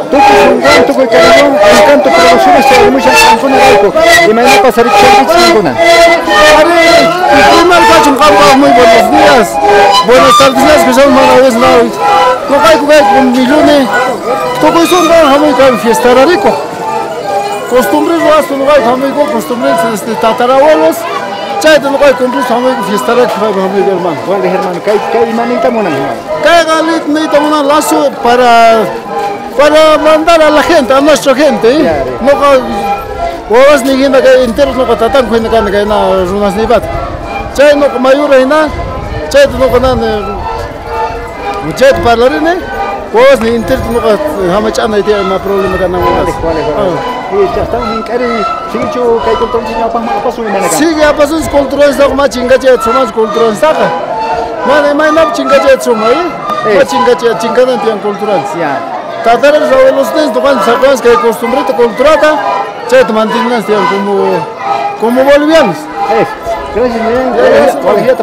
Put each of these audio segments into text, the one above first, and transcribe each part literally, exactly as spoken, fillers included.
tukuy sunqan, tukuy cariño, encanto producciones que mucha cancuna raico. Y mañana pasaré changich ninguna. Primer cacho muy buenos días. Buenas tardes, que son una vez la. No hay que ver con mi lunes. Tukuy sunqan muy can fiesta rico. Costumbres lo hacen lugar amigo, costumbres este tatarabuelos. Chay de lugar con tus amigos fiesta rico amigo hermano. Bueno, hermano, ¿qué qué manita mona? ¿Qué galit necesita un lazo para para mandar a la gente, a nuestra gente? ¿Eh? No huevas ni gente que enteros no catatan cuando can que na runas ni bat. Chay no mayor na, chay no con chay para la rene. Huevas ni enteros no hamachana tiene más problema que nada. Ya estamos en Cari, sigue yo que hay control de la pama paso en Manacá. Sigue a pasos culturales de más chingache, somos culturales saca. Mana mai nap chingache somos, ¿eh? Más chingache, chingada tiene cultural. Tatares abuelos de esto van sacas que costumbre culturata, che te mantienen como como bolivianos. Eh, gracias, gracias. Gracias.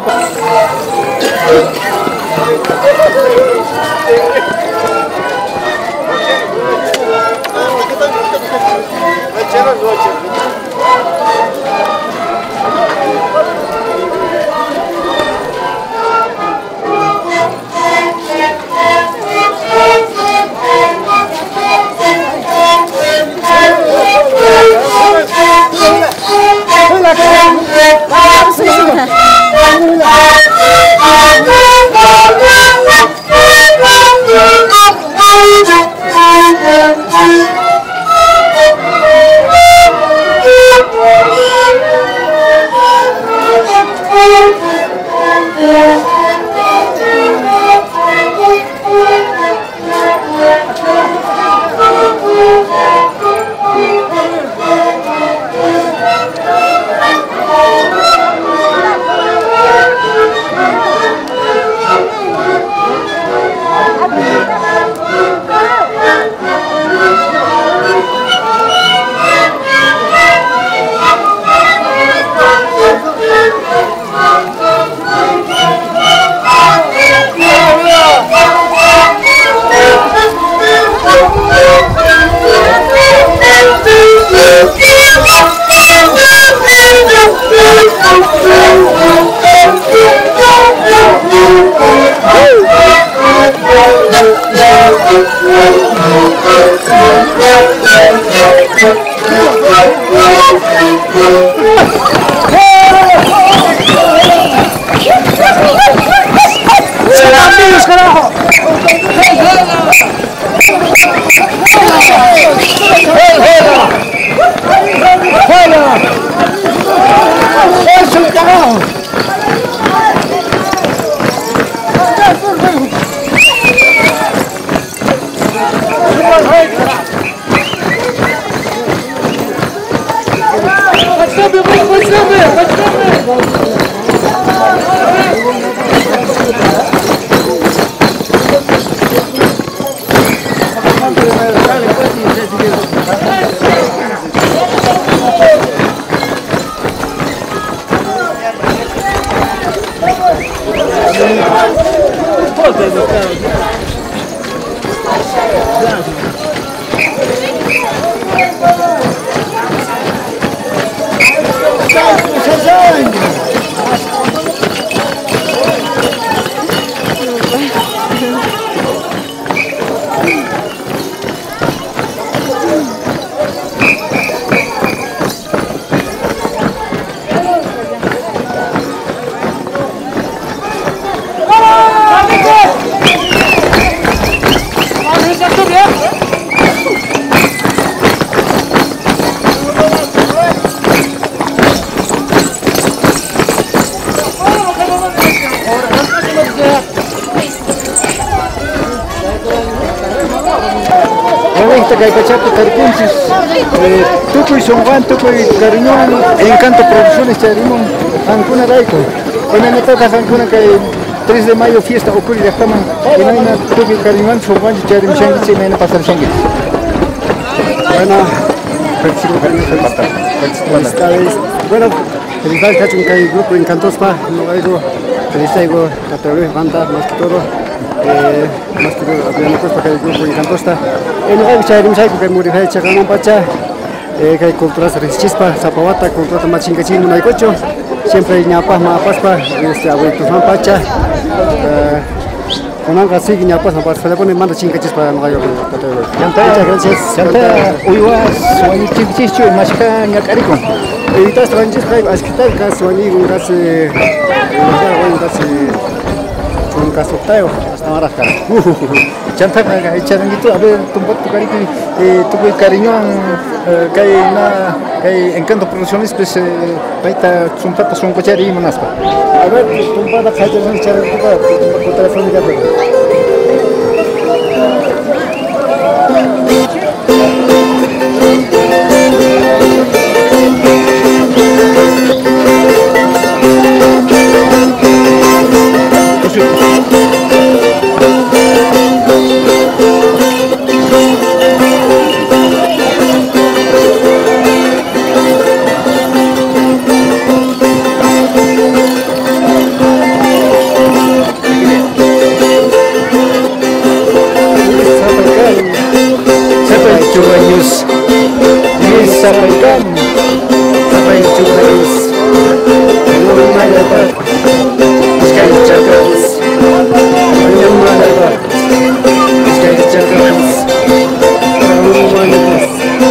Que hay cachato carcunchis, tucuy songuan, tucuy cariñón, encanto producciones charimón, ancuna raico. En el toca ancuna que tres de mayo fiesta ocurre ya estamos, y no hay nada tucuy cariñón, songuan charim shangit, y no pasar shangit. Bueno, participo cariño felicidades. Bueno, felicidades cacho que hay grupo Encantospa, no hay go, felicidades go, categoría banda más que todo, más que todo, había una cosa que hay grupo Encantosta. En lugar de echar un saco que muere fecha con un pacha, que hay culturas rechispa, zapawata, cultura machinga no hay cocho, siempre hay ñapas, mapaspa, este abuelitos man pacha, con algo así ñapas, mapas, se le pone manda chinga chispa no hay otro. Muchas gracias. Canta uywas, suani chichichu, mashka ñacaricon. Evitas tranches, hay asquitar caso ani un gas, un gas, un caso tayo, hasta ahora acá. Chanta ka echaran gitu, a ver, tumpat tu cari tu puy cariño que hay una que encanto producciones pues baita sumpata son cochari manaspa. A ver, tumpada kajaran echaran tu pa teléfono ya pero. Churrayus, Luis Zapaikan, Zapay Churrayus, Ayun Malabar, Iskay Chakras, Ayun Malabar, Iskay Chakras, Ayun Malabar.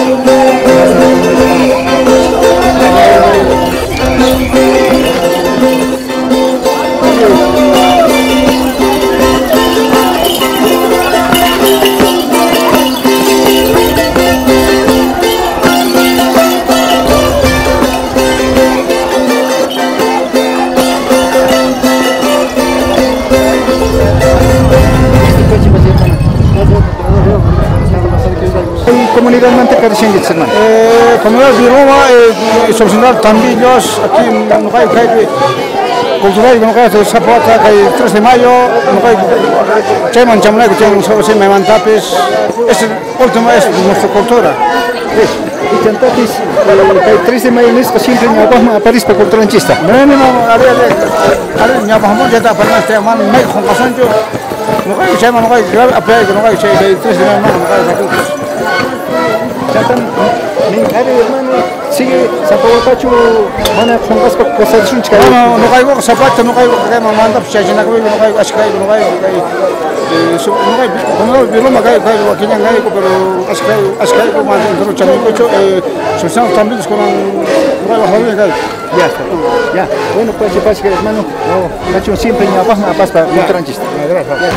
Comunidad manteca de Xenguitz, hermano. Eh, comunidad de Roma, eh, solucionar también los aquí en Nucay, que hay cultural, que hay de Zapata, que hay tres de mayo, Nucay, Chayman, Chamuná, que tienen un solo se me mantapes, es el último, es nuestra cultura. Y entonces, el tres de mayo en esto siempre me va a París para cultura anchista. No, no, no, a ver, a ver, ya vamos, ya está, para este man, me con pasancho, Nucay, Chayman, Nucay, a pie, Nucay, Chay, tres de mayo, Nucay, Chatan, mi cari hermano, sigue Zapotachu, mana juntas para cosas chunchas. No, no caigo zapato, no caigo que me manda pichachina, no caigo ascai, no caigo, no caigo, como no vino me caigo, caigo aquí en caigo, pero ascai, ascai como dentro chamico hecho, se están también con no caigo joven caigo. Ya está, ya. Bueno, pues pasa que hermano, no, Nacho siempre me apas, me apas para un tranchista. Gracias.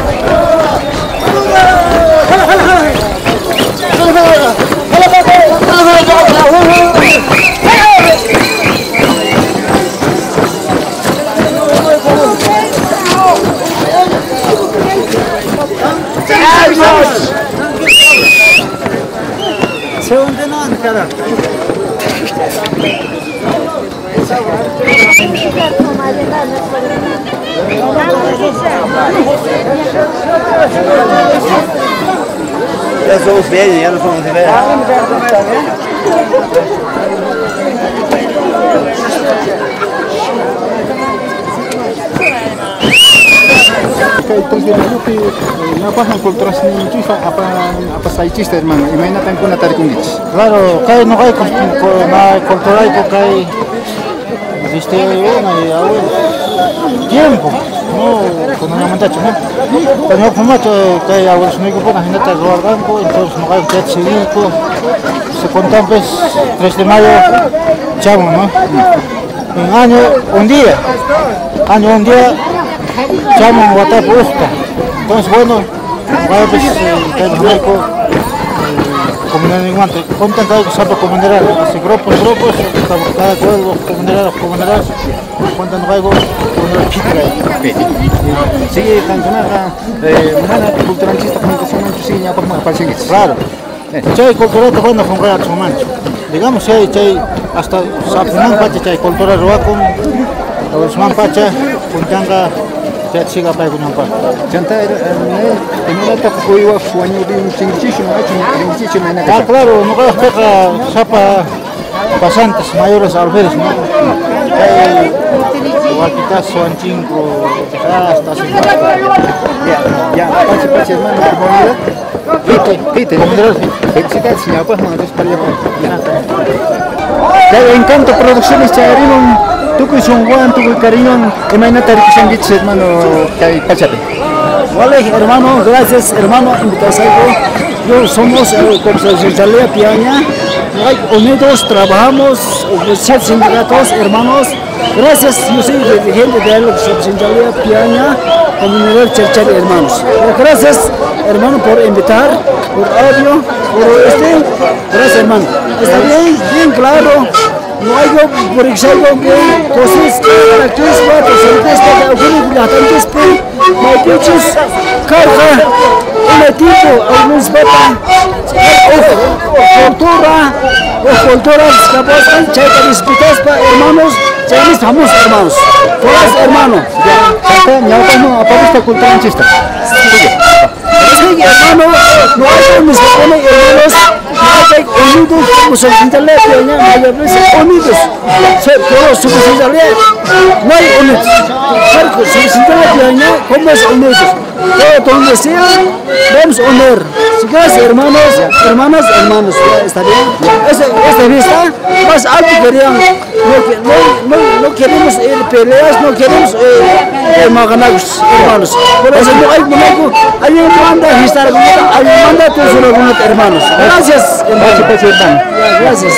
Se hunde no, cara. Ya somos bellos, ya no somos de veras. Tres de mayo que no pasan culturas ni chifa apa apa sai chiste hermano. Imagínate con una tarikungich. Claro, cae no cae con la cultura y cae existe una y ahora tiempo. No, con una montaña, ¿no? Pero no como que hay ahora no hay que poner gente a robar banco, entonces no hay que seguir se cuentan pues tres de mayo chamo, ¿no? Un año, un día, año, un día chamo guata puesta. Entonces bueno, vaya pues que los médicos comunidad iguante, contan cada sabe comunidad, así grupos, grupos, cada cual comunidad, comunidad, cuentan luego con el chitre. Sigue cantonada, mana cultura anchista comunicación mancho sigue ya por más para seguir. Claro. Chay cultura que bueno con real mancho. Digamos chay chay hasta sapunan pacha chay cultura ruacum, los man pacha, puntanga chay siga para con pa. Chanta en una etapa fue igual sueño de un chingichicho, no chingichicho me Ah, claro, no puedo peca sapa pasantes mayores albergues, ¿no? Hay Guapitazo, Anchinco, hasta Ya, ya, pache, pache, hermano, comunidad. Pite, pite, felicidades, señor, pues, mandos para allá. Encanto Producciones, Charimón, Tucuy Son Juan, Tucuy Cariñón, Emainata Riquisangich, hermano, Pachape. Vale, hermano, gracias, hermano, invitación. Yo somos eh, Subsinsalía Piaña, unidos, trabajamos, siete sindicatos, hermanos. Gracias, yo soy dirigente de la Subsinsalía Piaña, comunidad Cherchari, hermanos. Gracias, hermano, por invitar, por audio, por este. Gracias, hermano. Está bien, bien claro. No hay por ejemplo que cosas características presentes de algunos habitantes no hay pinches carga un tipo algunos beta o cultura o culturas capaz de disputas para hermanos ya estamos hermanos todos hermanos ya ya como aparte cultura en chiste sí hermano no hay mis hermanos unidos como Subsinsalía Piaña, unidos, todos Subsinsalía, no hay unidos, Subsinsalía Piaña, como es unidos, todo donde sea, vamos a unir, si quieres hermanos, hermanas, hermanos, está bien, esta vista, más alto queríamos, no, no, no queremos eh, peleas, no queremos eh, maganagos, hermanos, por eso no hay monaco, hay un manda, hay un manda, todos los hermanos, gracias, hermanos. Gracias.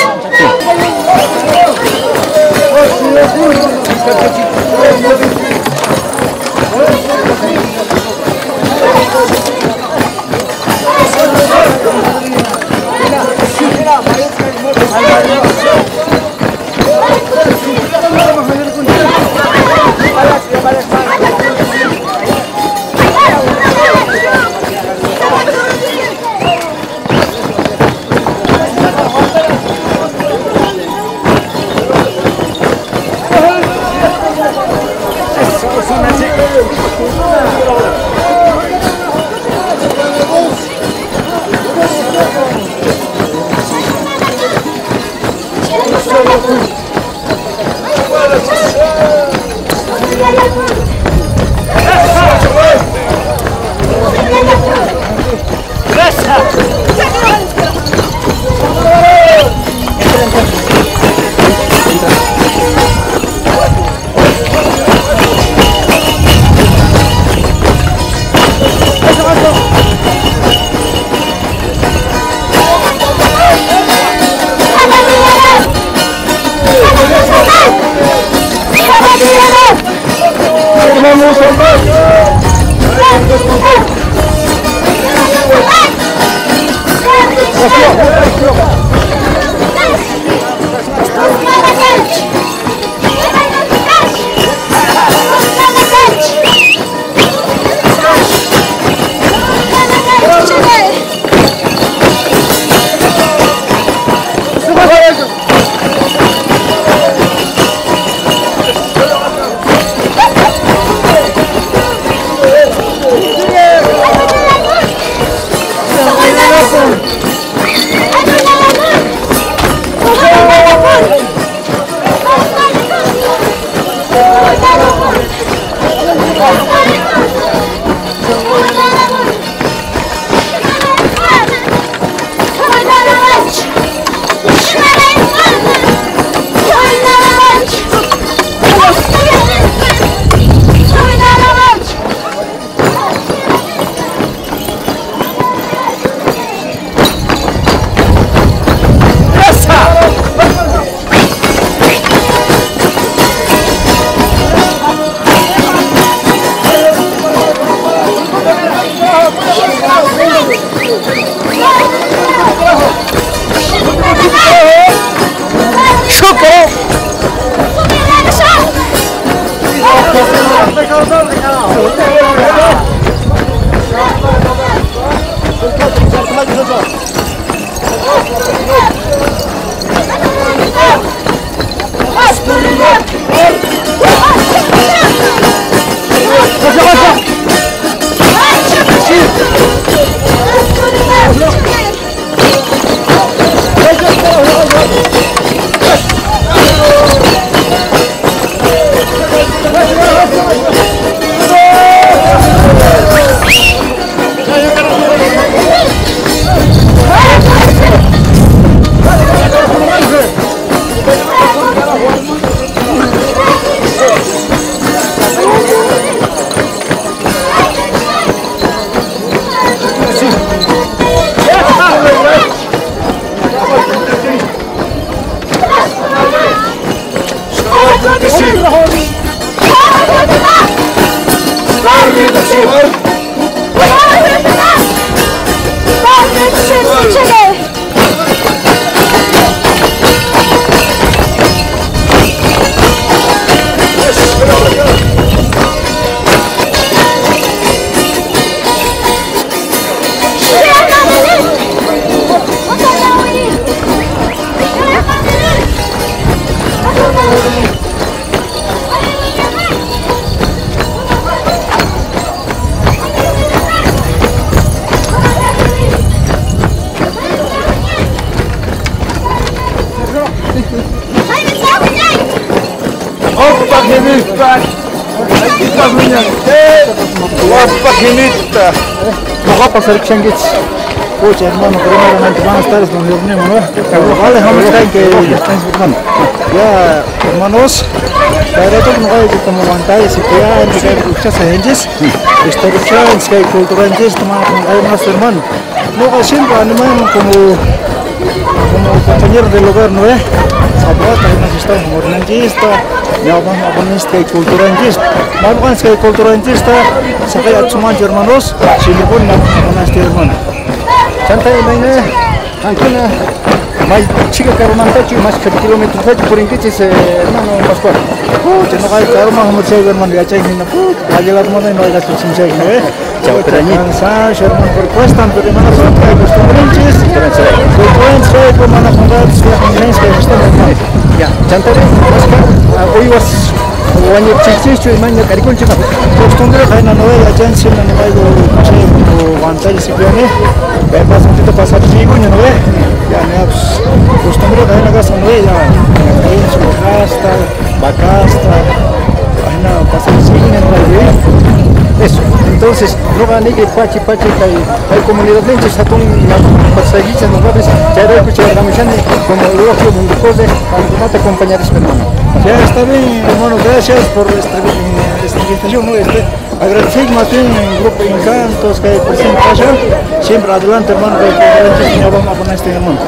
Guapa Ginita. No va a pasar Xanguitz. Pucha, hermano, primeramente buenas tardes, don Leonel Manuel. Vale, vamos a ver que están hermano. Ya, hermanos, para todo no hay que tomar pantalla, si que hay que escuchar gente, historia, si hay cultura en esto, hay más hermano. No siempre animamos como como compañero del hogar, ¿no es? Sabota, hemos estado como ornantista, ya vamos a poner este culturantista. Vamos a poner culturantista, se ve a su mancho, hermanos, si le ponen a este hermano. Santa Elena, Antuna, más chica que romantachi, más que kilómetros de por inquices, hermano Pascual. Pucha, no hay que armar como se hermano, ya chay ni na put, va a llegar moda y no hay gasto sin chay, ¿no es? Chao, pero ni cansancio, hermano, por cuesta, pero hermano, son que costumbrantes, pues pueden ser como una jugada de la convivencia que están hermano. Ya, Santa Elena, hoy vas Wanya chichicho y mañana caricol chica. Costumbre hay una novela ya en cima no hay o pantalla si viene. Ve más un poquito pasar chico y no ve. Ya no costumbre hay una casa novela. Hay su casta, bacasta. Hay una pasar chico en el eso. Entonces, no van a ir pachi pachi hay hay comunidad de gente satun pasajitas no va a ser. Ya lo escuché la mañana como lo que un cosa para te acompañar hermano. Ya está bien, hermano, gracias por esta, esta invitación, ¿no? Este, agradecer más bien el grupo Encantos que presenta allá. Siempre adelante, hermano, que ya vamos a poner este hermano.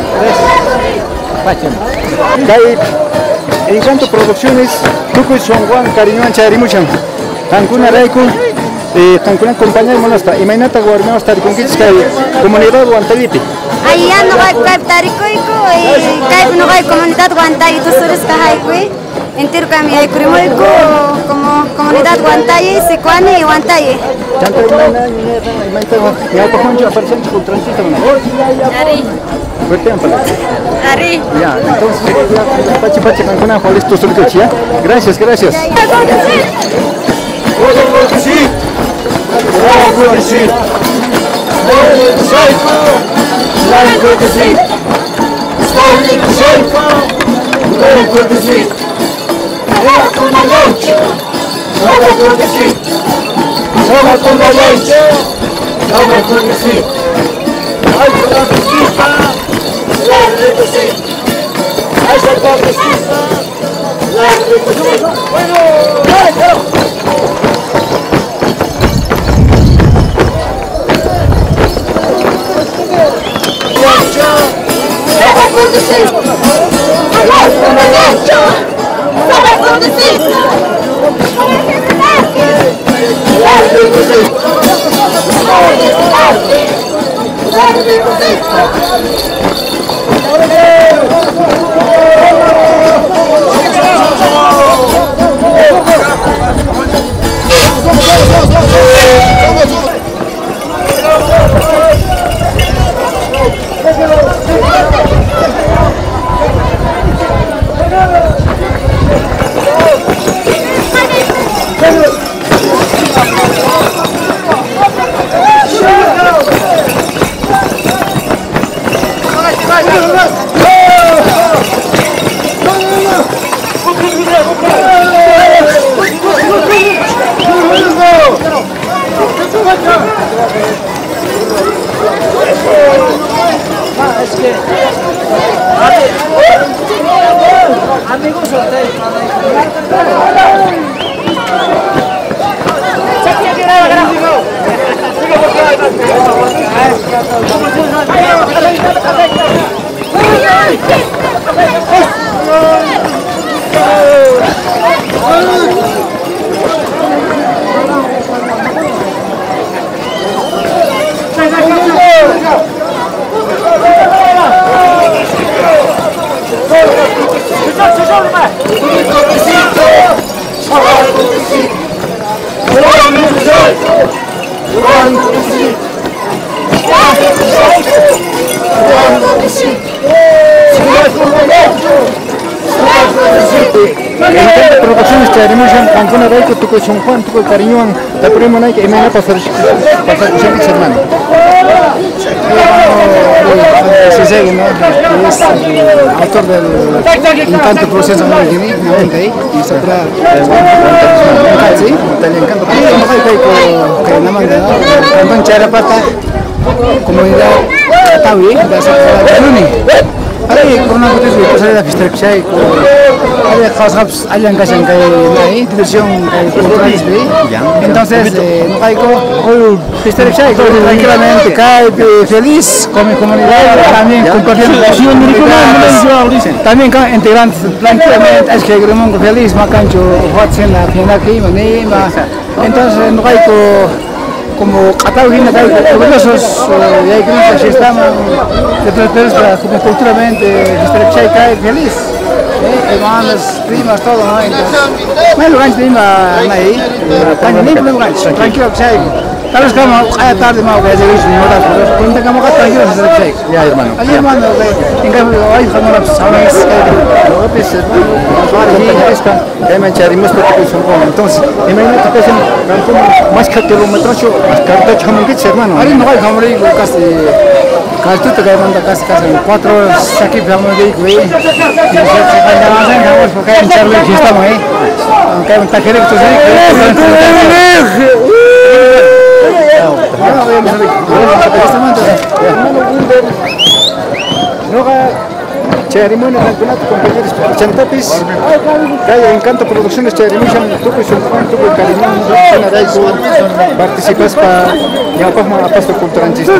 Gracias. Encanto Producciones, Tucuy Son Juan, Cariño Ancharimuchan, Cancún Araicun, Cancún compañía de Monasta, y Mainata Guarneo hasta el Conquistas Comunidad Guantayiti. Ahí no hay que taricoico y que no hay comunidad Guantay, tú sabes que hay entero kami ay kurimoico como comunidad Guantay, Sicuani y Guantay. Tanto imana imanta ya ko honjo aparecen con transito no. Ari. Fuerte ampla. Ari. Ya, entonces pachi pachi con una jolis tu solcochia. Gracias, gracias. Soba con la leche, soba con que sí. Soba con la leche, soba con que sí. Ay, con la pesquisa, la recosita. Ay, con la pesquisa, la recosita. Bueno, ¡ay, soba con que sí. Ay, con la leche. Soba con que sí. Producciones tenemos en Cancún Araicun, Tucuy Son Juan, Tucuy Cariño, la prima naik emana pasar pasar kucing hermano. Segui, ¿no? Que es el autor del Encanto Proceso de Guinea, noventa ahí, y se otra, sí, del Encanto Proceso, no hay que que nada más, ¿no? Cantón Charapata, comunidad Tawi, de esa de Luni. Ahí, con una cosa que pasa de la fiesta que hay, hay cosas, hay en casa que hay diversión cultural, entonces no hay como fiesta que hay, tranquilamente, cae feliz con mi comunidad, también compartiendo también con integrantes, tranquilamente, es que el mundo feliz, más cancho, hotsen la fiesta aquí, entonces no hay como Cataluña, orgullosos de ahí que nos estamos de como culturalmente, cae feliz, hermanos, primas, todo, ¿no? Bueno, rancho prima ahí, tranquilo que hay. Tal vez como hay tarde más que llegues ni horas, pero cuenta como que tranquilo se hace. Ya, hermano. Allí, hermano, en cambio hay como las salas lo que es, ¿no? Que me charimos porque son como entonces, imagínate que es más kilómetros, más carta chamo que hermano. Ahí no hay como digo casi casi te manda casi casi cuatro horas aquí vamos de güey. Y se se van a hacer porque en Charlie estamos ahí. Aunque un taquero que ceremonia campeonato compañeros Chantapis, Calle Encanto Producciones Ceremonia, Tuco y Sulfán, Tuco y Cariñón, participas para llevar a pasto culturalista.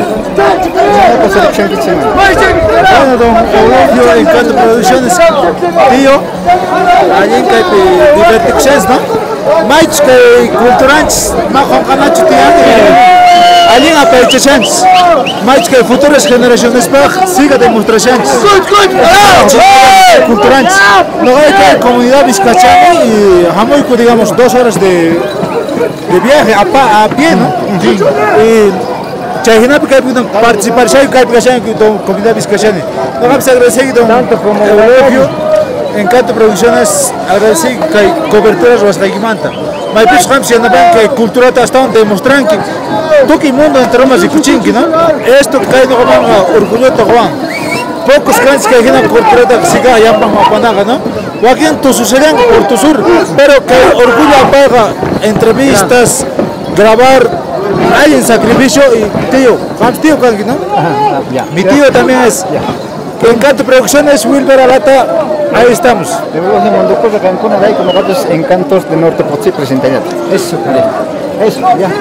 Bueno, don Eulogio Encanto Producciones, tío, allí en Caipe Divertixes, ¿no? Mais que culturantes, más con canacho tío. Allí en Apelchechens, mais que futuras generaciones para siga demostraciones. Culturantes. No hay que comunidad vizcachana y jamás digamos dos horas de, de viaje a, pa, a pie, ¿no? Y Chayina porque hay participar hay que participar con comunidad vizcachana. No vamos a agradecer tanto como Eulogio. Encanto Producciones, agradecer que hay coberturas hasta Guimanta. Mas pues vamos a ver que cultura está donde demuestran que todo el mundo entre más y cuchinqui, ¿no? Esto que hay no van orgullo de Juan. Pocos grandes que hay en la cultura que siga allá para Mapanaga, ¿no? O aquí en tu suceden por tu sur, pero que orgullo apaga entrevistas, grabar, hay en sacrificio y tío, ¿sabes tío Kangi, no? Mi tío también es. Encanto Producciones, Wilber Alata, ahí estamos. De verdad, se mandó cosa que en Cuna hay como otros encantos de Norte Potsi presentarían. Eso, eso, ya.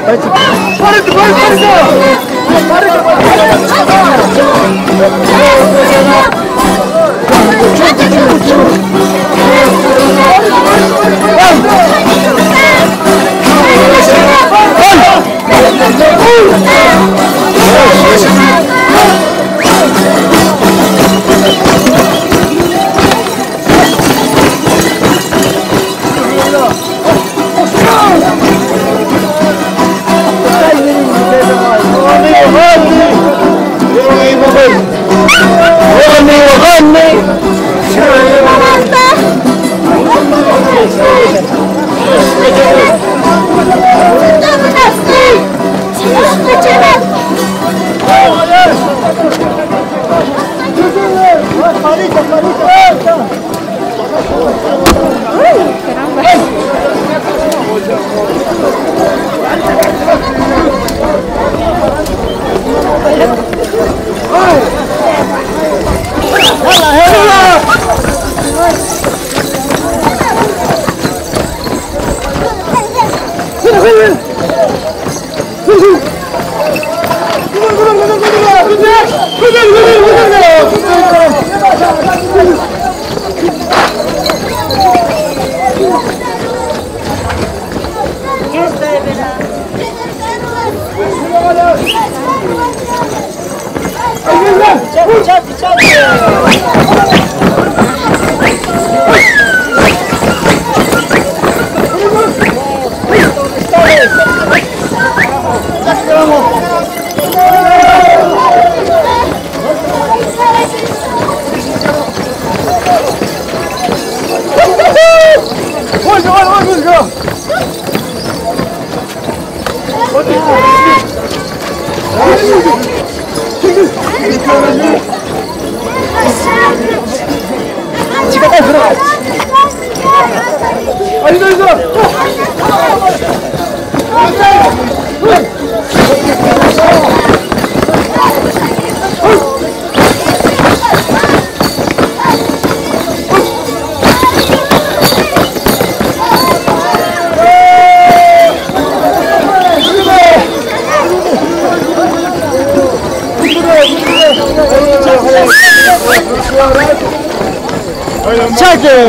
Chaque.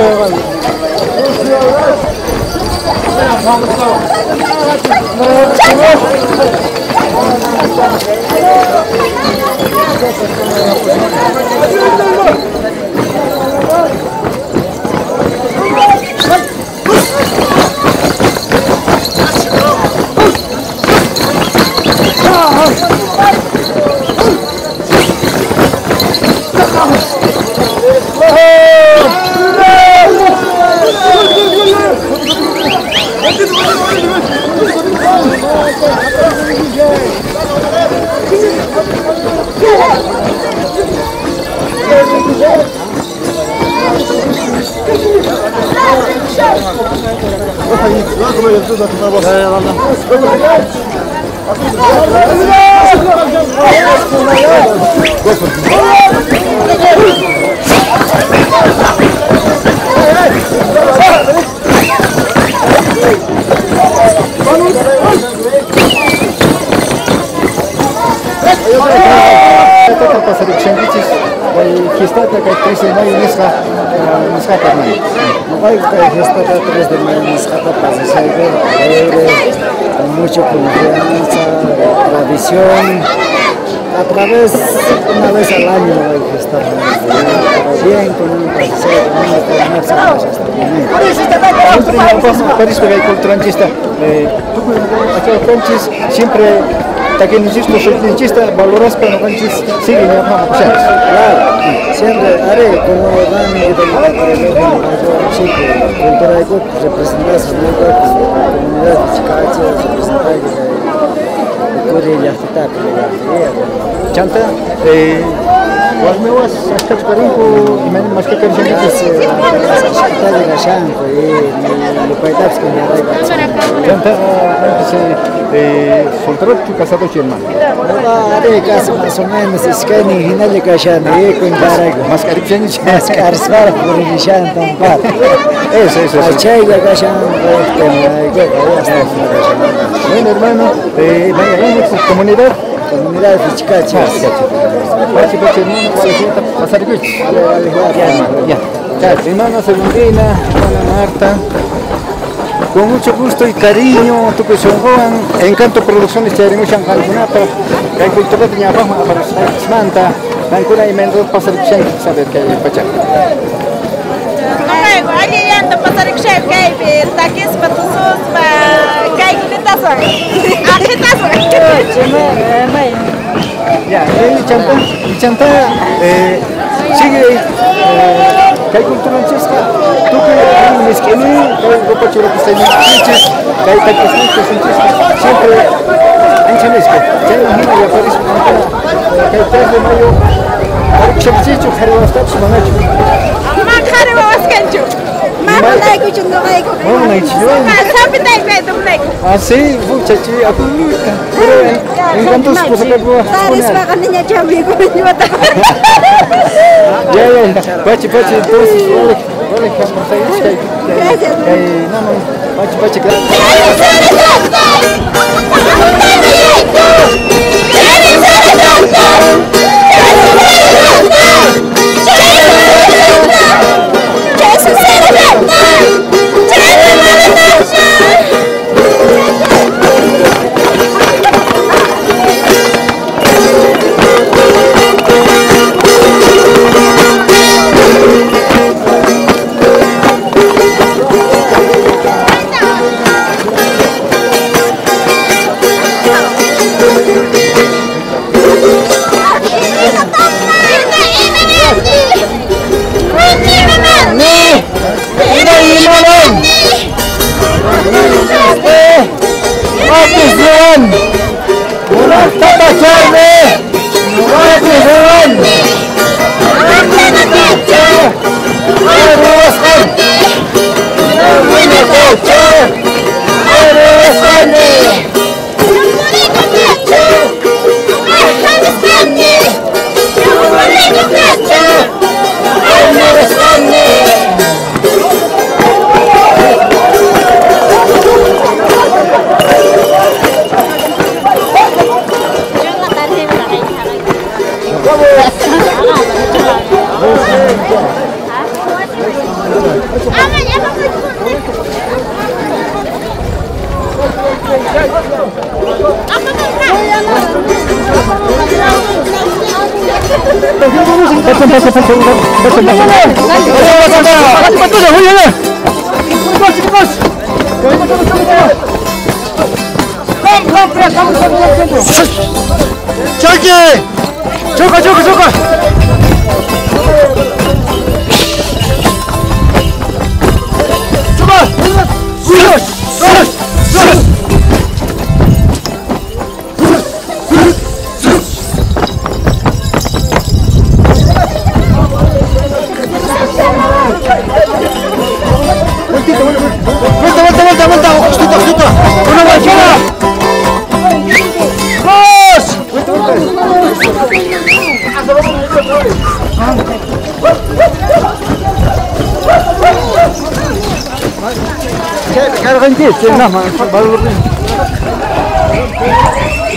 Fiesta que tres de mayo nisqa nisqa carnal. No hay fiesta tres de mayo nisqa para hacer con mucha confianza, tradición. A través, una vez al año no hay fiesta, pero bien con un paseo, con una formación Siempre en París que hay culturantista. Aquí en Francis siempre que insisto, soy chista, valoras para no canchis, sigue mi mamá, o sea, claro, siempre haré como dan y de la chico, cultura de grupo, representas a la comunidad de Chicago, representas de Corea, de Chanta, eh, was me was hasta experimento y me más que canción de la Shanko y lo paidas con la Chanta, eh, soltero tu casado chilma. Haré casi más o menos, es que ni final de Cachana, y con Carago. Más caripchen y más carsvar por el Chan tampar. Eso, eso, eso. Achay de Cachana, bueno, hermano, eh, vaya, comunidad. Comunidad de Chicago. Pachi, pachi, hermano, ¿cuál es la pasar güey? Ya, ya, hermana Segundina, hermana Marta. Con mucho gusto y cariño, tu que son Juan, Encanto Producciones, Charingo Shanghai, que hay cultura de Ñapaja, para Smanta, Nancuna y Mendoza, pasar el Shanghai, saber que hay Pachá. Allí anda pasar el Shanghai, taquis, patusos, caiguitazo, agitazo. Ya, y Chanta, y Chanta, sigue, que hay cultura en Chesca, tú que hay un esquema, que hay un grupo chulo que está en Chesca, que hay taquis en Chesca, siempre en Chesca, ya imagina, ya parece que hay tres de mayo, hay que se dicho, que hay un estado, se van a hecho. Man, kare wa waskencho. Man, Malay ko chundo kay ko. Oh, na ichiyon. Sabi tayo kayo tumlay ko. Ah, sí, muchachi, aku pero en cuanto se puso que puedo Taris pa kaninya chami ko ni mata. Ya, ya, pachi, pachi, entonces, vale, vale, vamos a ir, Gracias. no, no, pachi, pachi, gracias. 저기! 저거 저거 저거! 저거! Vuelta, vuelta, vuelta, vuelta, justo, justo. Una guachana. ¡Dos! Cargan que, nada más,